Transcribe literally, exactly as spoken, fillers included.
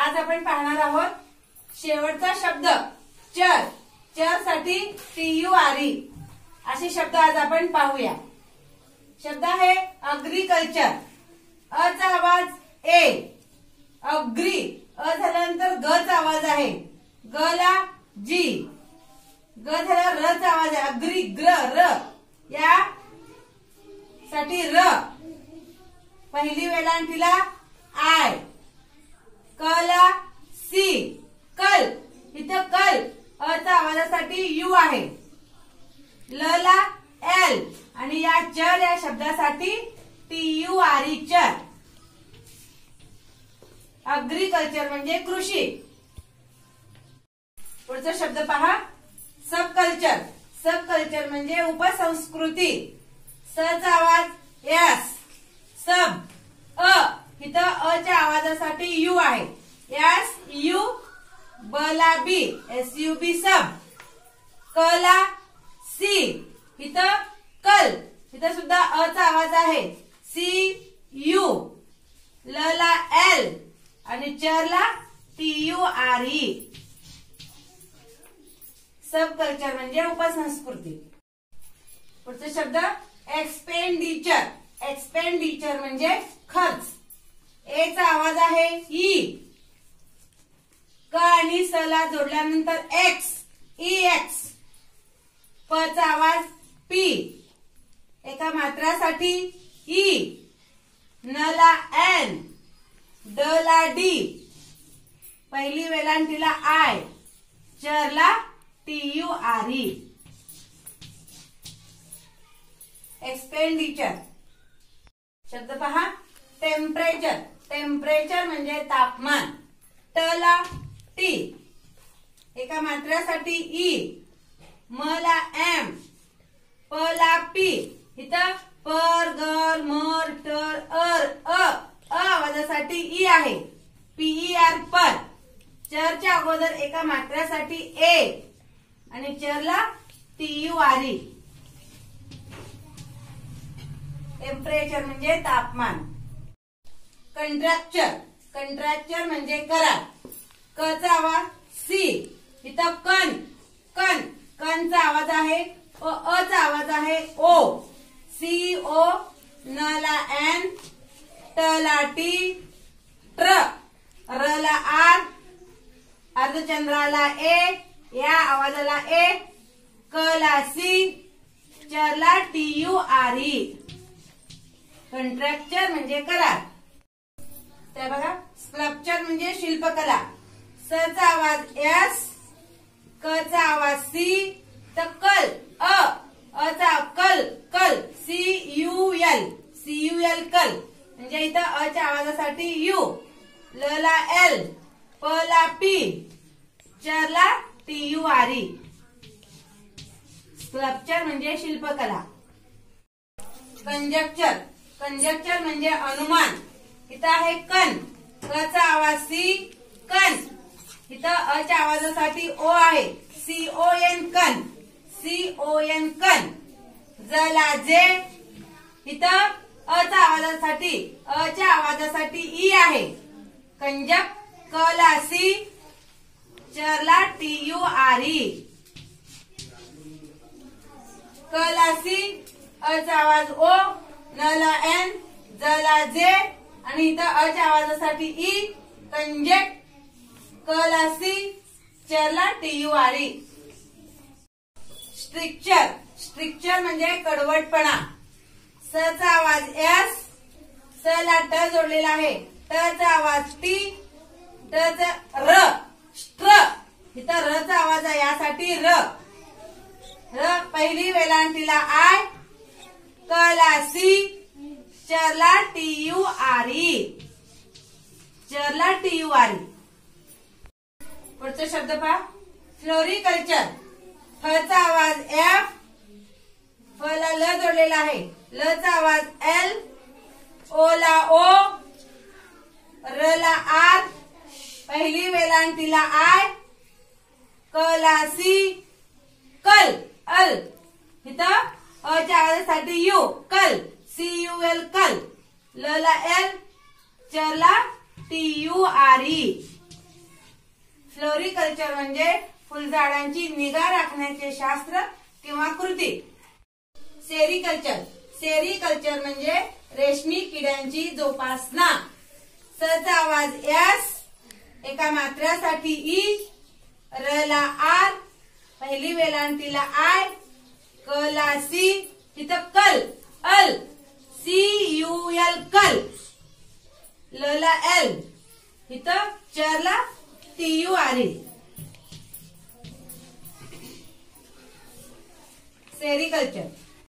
आज आपण पाहणार आहोत शेवटचा शब्द चर. चर साठी टी यू आर ई असे शब्द आज आपण पाहूया. शब्द आहे अग्रिकल्चर. अ चा आवाज ए. अग्री अ झाल्यानंतर ग चा आवाज आहे. ग ला जी. ग झाला र चा आवाज आहे. अग्री ग्र र या साठी र. पहिली वेलांटीला आय. कला सी. कल इथं कल अ चा आवाजासाठी यू आहे. ल ला एल आणि या चर या शब्दासाठी टी यू आर ई चर. अग्रिकल्चर म्हणजे कृषी. पुढचा शब्द पहा सबकल्चर. सबकल्चर म्हणजे उपसंस्कृती. स चा आवाज एस. सब अ इथं अ च्या आवाजासाठी यू आहे. S U. ब ला बी. एस यू बी सब. क ला सी. इथं कल इथं सुद्धा अ चा आवाज आहे. C U. ल ला एल आणि चर ला T U R E. Subculture म्हणजे उपसंस्कृती. पुढचा शब्द एक्सपेंडिचर. एक्सपेंडिचर म्हणजे खर्च. ए चा आवाज आहे ई. क आणि स ला जोडल्यानंतर एक्स. E x. प चा आवाज पी. एका मात्रासाठी ई. न ला एन. ड ला डी. पहिली वेलांटीला आय. चर ला T U R E. Expenditure. शब्द पहा टेम्परेचर. टेम्परेचर म्हणजे तापमान. ट ला टी. एका मात्रासाठी ई. म ला एम. प ला पी. इथं पर गर मर टर अर अ अ आवाजासाठी ई आहे. पीई आर पर. चरच्या अगोदर एका मात्रासाठी ए आणि चरला T U R E. Temperature म्हणजे तापमान. कंट्रॅक्चर. कंट्रॅक्चर म्हणजे करार. क चा आवाज सी. इथं कण. कण कण चा आवाज आहे. व अ चा आवाज आहे ओ. सी ओ. न ला एन. ट ला टी. ट्र. र ला आर. अर्धचंद्राला ए. या आवाजाला ए. क ला सी. चर ला T U R E. Contracture म्हणजे करार. ते बघा स्कल्पचर म्हणजे शिल्पकला. स चा आवाज एस. क चा आवाज सी. तर कल अ. अ चा कल कल. C U L. C U L कल म्हणजे इथं अ च्या आवाजासाठी यू. ल ला एल. प ला पी. चर ला T U R E. Sculpture म्हणजे शिल्पकला. कंजक्चर. कंजक्चर म्हणजे अनुमान. इथं आहे कण. क चा आवाज सी. कण इथं अ च्या आवाजासाठी ओ आहे. सी ओ एन कण. सी ओ एन कण. ज ला जे. इथं अ च्या आवाजासाठी अ च्या आवाजासाठी ई आहे. कंजक. क ला सी. चर ला टी यू आर ई. क ला सी. अ चा आवाज ओ. न ला एन. ज ला जे आणि इथं अ च्या आवाजासाठी ई. कंजेक्ट. क ला सी. चर ला T U R E. Stricture. Stricture म्हणजे कडवटपणा. स चा आवाज एस. स ला ट जोडलेला आहे. ट चा आवाज टी. ट चा र. स्ट्र. इथं र चा आवाज आहे यासाठी र. र पहिली वेलांटीला आय. क ला सी. चर ला टी यू आर ई. चर ला टी यू आर ई. पुढचा शब्द पहा फ्लोरिकल्चर. फ चा आवाज एफ. फ ला ल जोडलेला आहे. ल चा आवाज एल. ओ ला ओ. र ला आर. पहिली वेलांटीला आय. क ला सी. कल अल इथं अ च्या आवाजासाठी यू. कल. सी यू एल कल. ल ला एल. चर ला T U R E. Floriculture म्हणजे फुलझाडांची निगा राखण्याचे शास्त्र किंवा कृती. सेरिकल्चर सेरिकल्चर म्हणजे रेशमी किड्यांची जोपासना. स चा आवाज एस, एका मात्रासाठी ई, र ला आर, पहिली वेलांटीला आय, क ला सी, इथं कल अल, सी यू एल कल, ल ला एल, इथं चर ला T U R E. Sericulture